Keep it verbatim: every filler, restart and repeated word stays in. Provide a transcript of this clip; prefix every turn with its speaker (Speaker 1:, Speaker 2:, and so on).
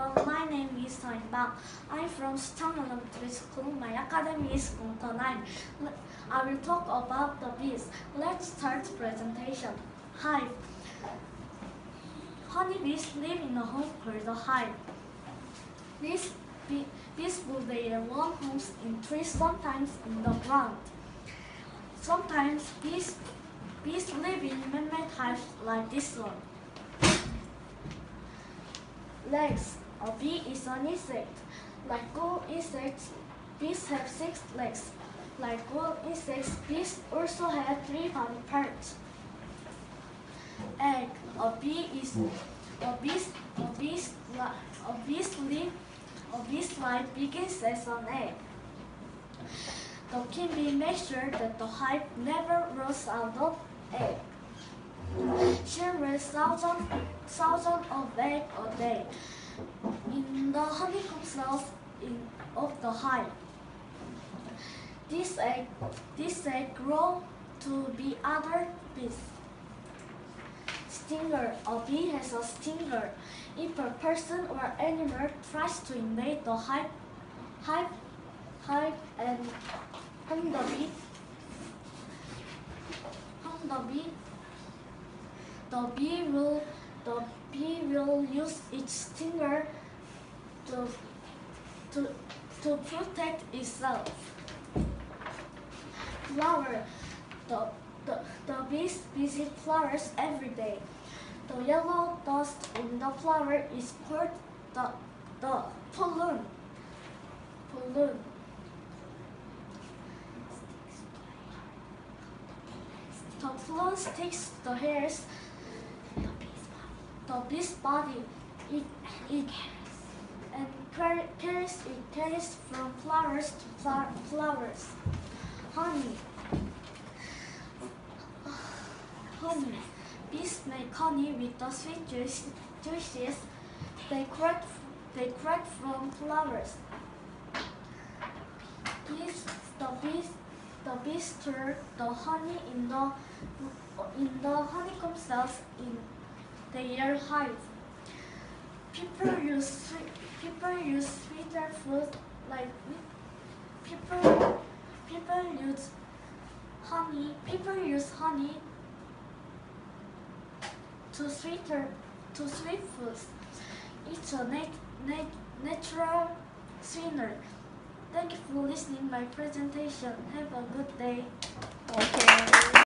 Speaker 1: everyone, my name is Toin Bang. I'm from Sutong Elementary School. My academy is Gongto nine. I will talk about the bees. Let's start presentation. Hive. Honeybees live in a home called a hive. These bee, bees build their own homes in trees, sometimes in the ground. Sometimes bees, bees live in man-made hives like this one. Legs. A bee is an insect. Like all insects, bees have six legs. Like all insects, bees also have three body parts. Egg. A bee is a bee's a bee's a bee's life a bee's life begins as an egg. The queen bee makes sure that the hive never runs out of egg. She lays thousands thousands of eggs a day in the honeycomb cells in, of the hive. This egg, this egg grow to be other bees. Stinger. A bee has a stinger. If a person or animal tries to invade the hive, hive, hive and harm the bee, harm the bee, the bee will the bee will use its stinger to to to protect itself. Flower. The, the, the bees visit flowers every day. The yellow dust in the flower is called the, the pollen. Pollen. The pollen sticks to the hairs, the bee's body. It, it and carries it carries from flowers to flowers. Honey. Honey. Bees make honey with the sweet juice, juices they collect, they collect from flowers. Bees, the bees, the bees store the honey in the in the honeycomb cells in their hive. People use people use sweeter food like people people use honey. People use honey to sweeter to sweet foods. It's a nat, nat, natural sweetener. Thank you for listening to my presentation. Have a good day.
Speaker 2: Okay.